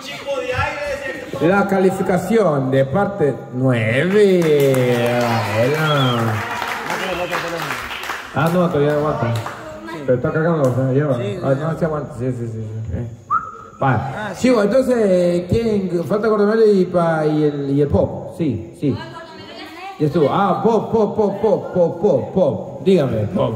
La calificación de parte 9. Ah, no, todavía aguanta. Pero está cargando, o sea, lleva. Ah, no, se aguanta. Sí. Vale. Chico, entonces, ¿quién? Falta Cordonero y el Pop. Sí. Ya estuvo. Ah, Pop. Dígame, Pop.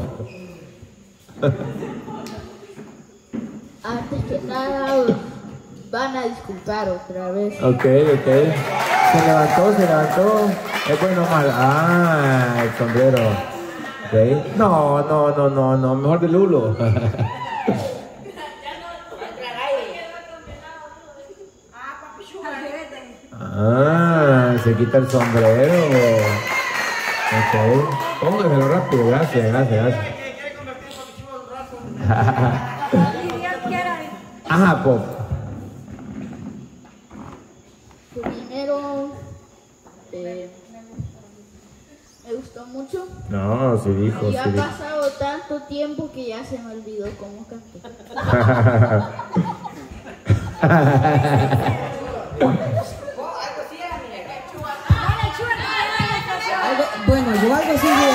Antes que nada, van a disculpar otra vez. Ok. Se levantó. Es bueno o mal. Ah, el sombrero. Ok. No. Mejor de Lulo. Ah, se quita el sombrero. Ok. Póngaselo rápido. Gracias. Ajá, Pop. Primero, me gustó mucho. No, sí dijo. Y ha pasado tanto tiempo que ya se me olvidó cómo canté. Bueno, yo algo así de...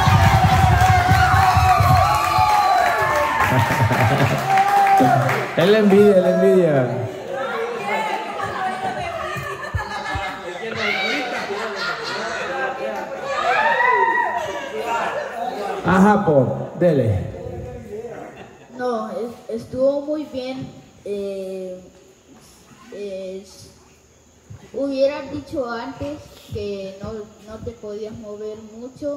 Él envidia. Ajá, Pop, dele. No, estuvo muy bien. Hubieras dicho antes que no te podías mover mucho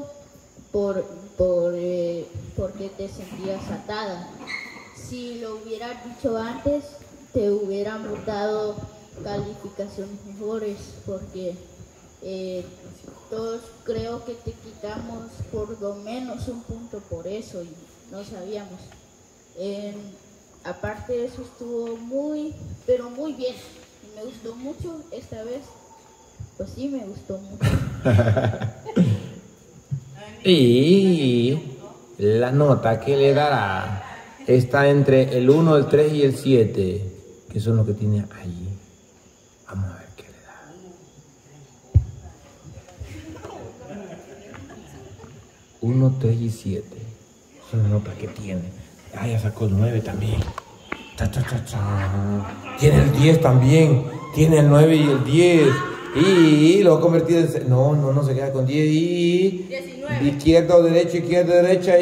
porque te sentías atada. Si lo hubieras dicho antes, te hubiéramos dado calificaciones mejores porque todos creo que te quitamos por lo menos un punto por eso y no sabíamos. Aparte de eso estuvo pero muy bien. Y me gustó mucho esta vez. Pues sí, me gustó mucho. Y la nota que le dará está entre el 1, el 3 y el 7, que son los que tiene allí. Vamos a ver qué le da. 1, 3 y 7. Son las notas que tiene. Ah, ya sacó el 9 también. Tiene el 10 también. Tiene el 9 y el 10. Y lo ha convertido en... No se queda con 10. Y... 19. Izquierda o derecha.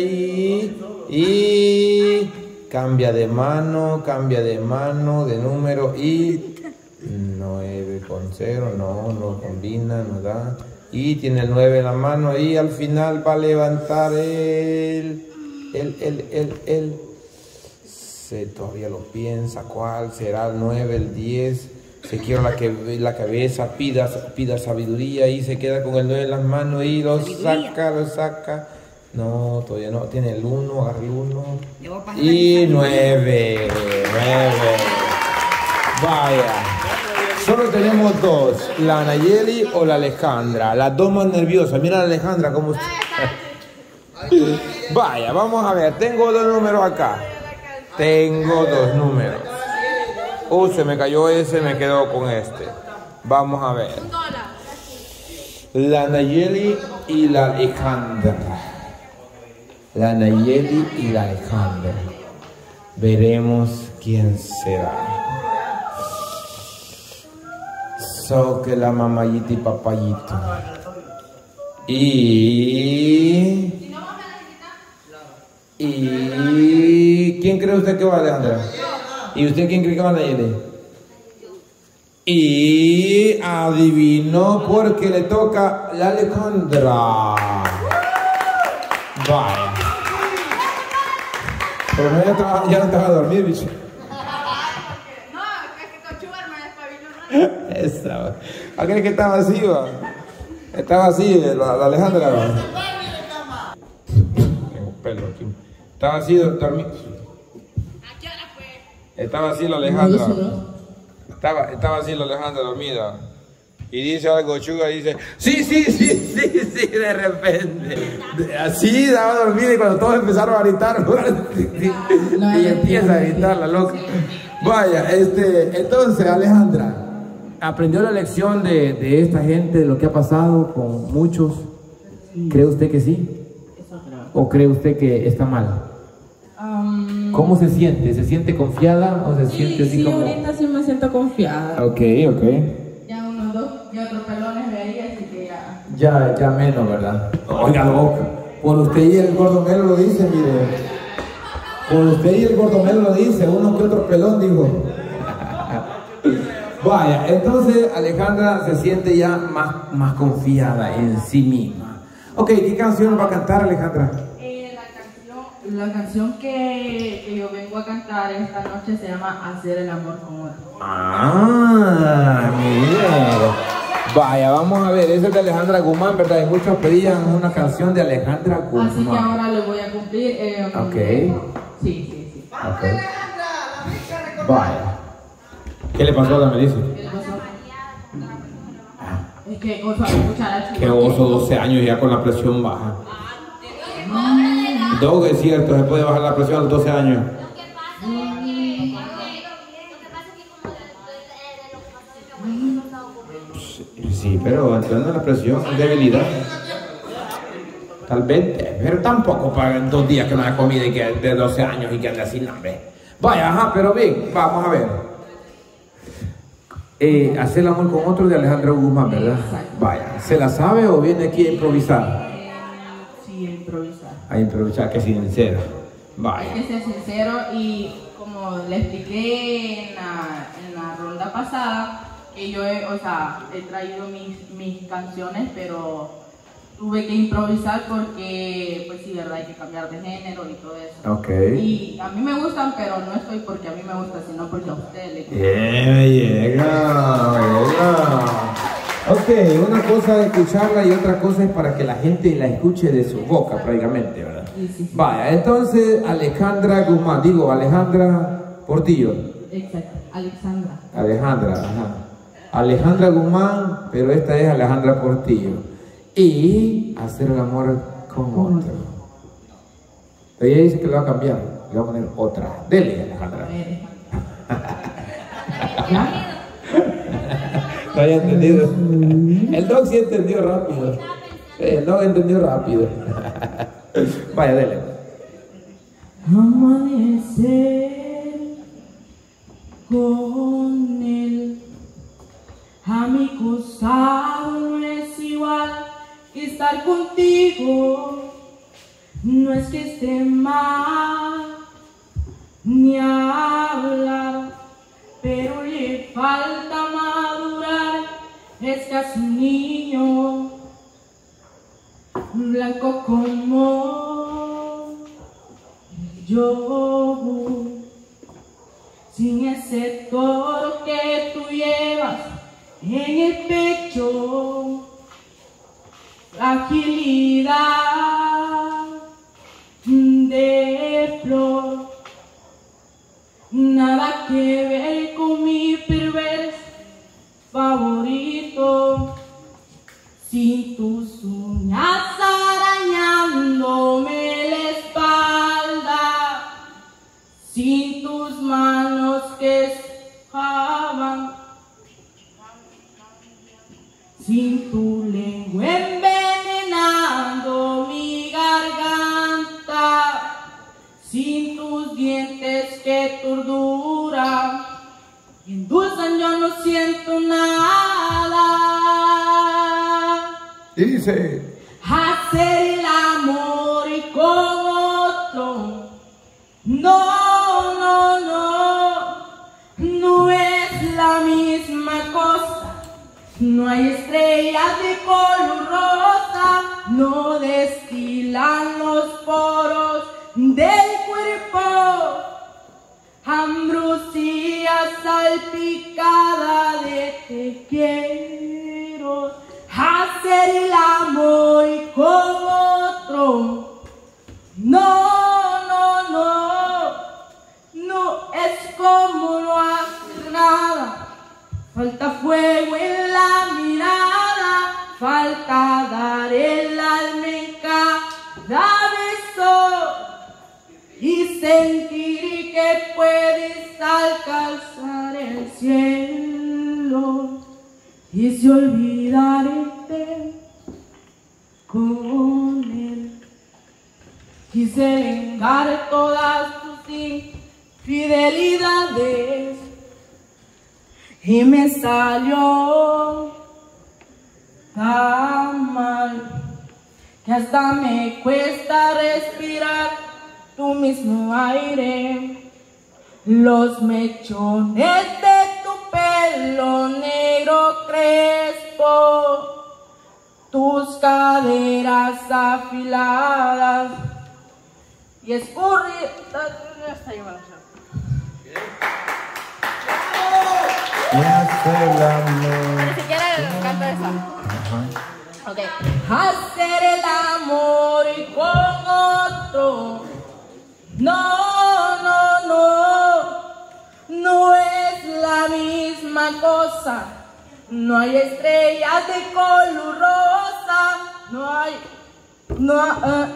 Y... Cambia de mano, de número. Y... 9 con 0. No combina, no da. Y tiene el 9 en la mano. Y al final va a levantar todavía lo piensa, ¿cuál será el 9, el 10? Se quiebra la cabeza, pida sabiduría y se queda con el 9 en las manos y lo saca. No, todavía no, tiene el 1, agarra el 1. Y 9. Vaya. Solo tenemos dos, la Nayeli o la Alejandra, las dos más nerviosas. Mira la Alejandra cómo está. Vaya, vamos a ver, tengo dos números acá. Tengo dos números. Se me cayó ese, me quedo con este. Vamos a ver. La Nayeli y la Alejandra. Veremos quién será. Que la mamayita y papayito. Y ¿quién cree usted que va, Alejandra? ¿Y usted quién cree que va, Nayeli? Y adivinó porque le toca la Alejandra. Vaya. Pero no, ya no estaba a dormir, bicho. Esa, ¿a crees que estaba así, va? Estaba así, la Alejandra, va. Tengo pelo aquí. Estaba así, dormir. ¿A qué hora fue? Estaba así la Alejandra. Estaba así la Alejandra dormida. Y dice algo, Chuga, dice, sí, de repente. Así daba dormida y cuando todos empezaron a gritar, y empieza a gritar la loca. Vaya, entonces Alejandra, ¿aprendió la lección de esta gente, de lo que ha pasado con muchos? ¿Cree usted que sí? ¿O cree usted que está mal? ¿Cómo se siente? ¿Se siente confiada o se siente así sí, como...? ahorita sí me siento confiada. Ok. Ya unos dos y otros pelones de ahí, así que ya... Ya menos, ¿verdad? Oiga, loco, por usted y el gordomelo lo dice, mire. Por usted y el gordomelo lo dice, uno que otro pelón, dijo. Vaya, entonces Alejandra se siente ya más confiada en sí misma. Ok, ¿qué canción va a cantar, Alejandra? La canción que yo vengo a cantar esta noche se llama Hacer el amor con otro. Ah, mire. Vaya, vamos a ver, esa es de Alejandra Guzmán, ¿verdad? Y muchos pedían una canción de Alejandra Guzmán. Así que ahora le voy a cumplir. Ok. Sí. Ok. Vaya. ¿Qué le pasó a la Melissa? ¿Qué le pasó? Es que, o sea, escuchar a Qué oso, 12 años ya con la presión baja. Doug, es cierto, se puede bajar la presión a los 12 años. Sí, pero entrando en la presión es debilidad. Tal vez, pero tampoco para 2 días que no haya comida y que de 12 años y que ande así, hambre. Vaya, ajá, pero bien, vamos a ver. Hacer el amor con otro de Alejandra Guzmán, ¿verdad? Vaya, ¿se la sabe o viene aquí a improvisar? Sí, a improvisar. A improvisar, que sincero. Vaya. Hay que ser sincero y como le expliqué en la ronda pasada, que yo he traído mis canciones, pero tuve que improvisar porque, pues sí, verdad, hay que cambiar de género y todo eso. Ok. Y a mí me gustan, pero no estoy porque a mí me gusta, sino porque a ustedes les gusta. Llega. Ok, una cosa es escucharla y otra cosa es para que la gente la escuche de su boca, prácticamente, ¿verdad? Sí. Vaya, entonces Alejandra Guzmán, Alejandra Portillo. Exacto, Alexandra. Alejandra, ajá. Alejandra Guzmán, pero esta es Alejandra Portillo. Y hacer el amor con otro. Ella dice que lo va a cambiar, le va a poner otra. Dele, Alejandra. ¿Ya? No había entendido. El Doc sí entendió rápido. El Doc entendió rápido. Vaya, dele. Amanecer con él a mi costado no es igual que estar contigo. No es que esté mal ni hablar, pero le falta madurar. Es casi un niño blanco como yo, sin ese toro que tú llevas en el pecho, agilidad de flor, nada que ver con mi perverso favorito, sin tus uñas arañándome la espalda, sin tus manos que escavan, sin tu lengua envenenando mi garganta, sin tus dientes que torturan y endulzan, yo no siento nada. Dice. Hacer el amor con otro, no es la misma cosa. No hay estrellas de color rosa, no destilan los poros del cuerpo, ambrosía salpicada de te quiero. Hacer el amor con otro, no es como no hacer nada. Falta fuego en la mirada, falta dar el alma en cada beso y sentir que puedes alcanzar el cielo y si olvidarte con él. Quise vengar todas tus infidelidades y me salió tan mal que hasta me cuesta respirar tu mismo aire. Los mechones de tu pelo negro crespo, tus caderas afiladas y escurridas. Ni siquiera canto esa. Ok. Hacer el amor con otro. No, no, no. No es la misma cosa. No hay estrellas de color rosa. No hay. No,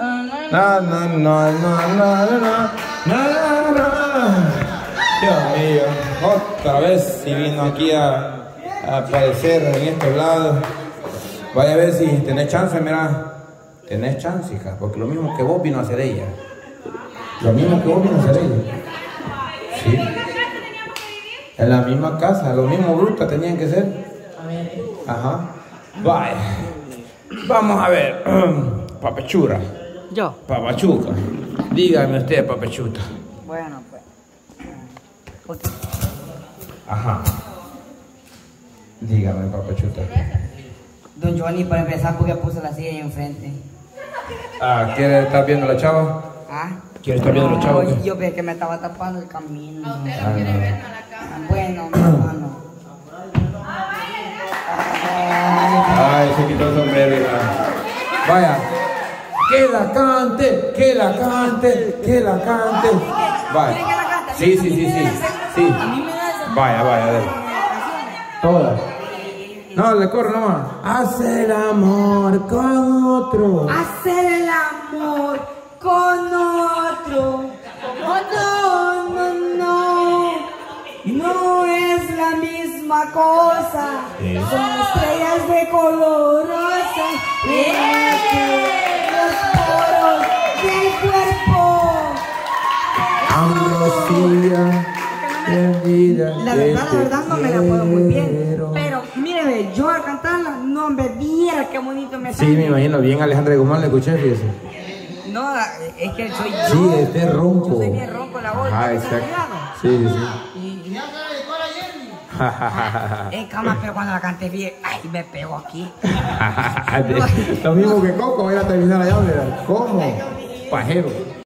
Dios mío, otra vez si vino aquí a aparecer en estos lados. Vaya a ver si tenés chance, mira. Tenés chance, hija, porque lo mismo que vos vino a hacer ella. Lo mismo que vos vino a hacer ella. Sí. En la misma casa, lo mismo bruta tenían que ser. Ajá. Vaya. Vamos a ver. Papachura. Yo. Papachuca. Dígame usted, papachuta. Bueno, pues. Ajá. Dígame, papachuta. Don Johnny, para empezar, porque puse la silla ahí enfrente. Ah, ¿quiere estar viendo la chava? ¿Ah? ¿Quiere estar viendo la chava? No, yo pensé que me estaba tapando el camino. A usted lo quiere ver a la cámara. Bueno, mi hermano. Ay, se quitó el sombrero, hija. Vaya. Que la cante, que la cante, que la cante. Vaya. Sí. Sí. Vaya, dale. Toda. No, le corro nomás. Hacer el amor con otro. Hacer el amor con otro. Oh, no. No es la misma cosa. Son estrellas de color rosa. Los poros del cuerpo. Ambrosía, bendita. La verdad no me la puedo muy bien. Pero míreme, yo a cantarla, no me viera qué bonito me Sí, sale. me imagino, bien Alejandra Guzmán le escuché, fíjese. No, es que soy yo. Sí, este es ronco. Yo soy bien ronco la voz. Ah, exacto. Sí. Cama, pero cuando la cante bien, ay, me pego aquí. Lo mismo que Coco, voy a terminar allá, mira. ¿Cómo? Pajero.